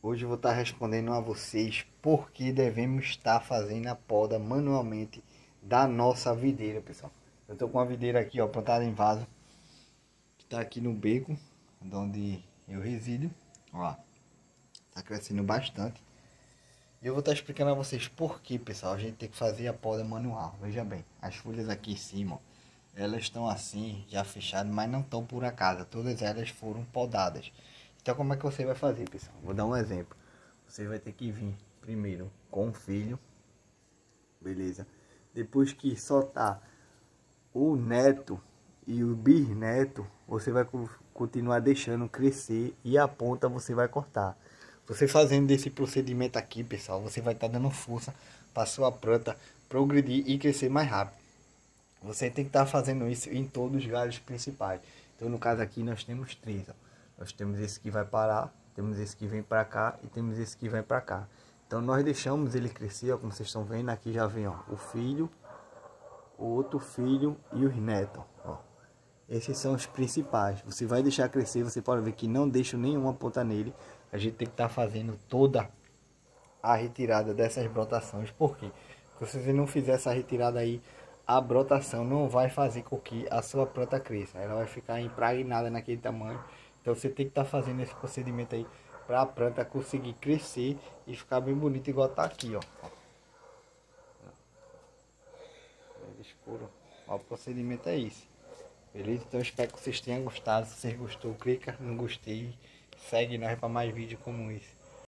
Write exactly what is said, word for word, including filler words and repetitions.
Hoje eu vou estar respondendo a vocês por que devemos estar fazendo a poda manualmente da nossa videira, pessoal. Eu estou com a videira aqui, ó, plantada em vaso, que está aqui no beco, onde eu resido, ó, está crescendo bastante. E eu vou estar explicando a vocês por que, pessoal, a gente tem que fazer a poda manual. Veja bem, as folhas aqui em cima, ó, elas estão assim, já fechadas, mas não estão por acaso, todas elas foram podadas. Então como é que você vai fazer, pessoal? Vou dar um exemplo. Você vai ter que vir primeiro com o filho, beleza? Depois que soltar o neto e o bisneto, você vai continuar deixando crescer e a ponta você vai cortar. Você fazendo esse procedimento aqui, pessoal, você vai estar dando força para sua planta progredir e crescer mais rápido. Você tem que estar fazendo isso em todos os galhos principais. Então no caso aqui nós temos três, ó. Nós temos esse que vai parar, temos esse que vem para cá e temos esse que vem para cá. Então nós deixamos ele crescer, ó, como vocês estão vendo, aqui já vem, ó, o filho, o outro filho e os netos, ó. Esses são os principais. Você vai deixar crescer, você pode ver que não deixo nenhuma ponta nele. A gente tem que estar fazendo toda a retirada dessas brotações. Por quê? Porque se você não fizer essa retirada aí, a brotação não vai fazer com que a sua planta cresça. Ela vai ficar impregnada naquele tamanho. Então você tem que estar fazendo esse procedimento aí para a planta conseguir crescer e ficar bem bonita, igual tá aqui, ó. Escuro. Ó, o procedimento é esse. Beleza? Então eu espero que vocês tenham gostado. Se vocês gostou, clica no gostei. Segue nós para mais vídeos como esse.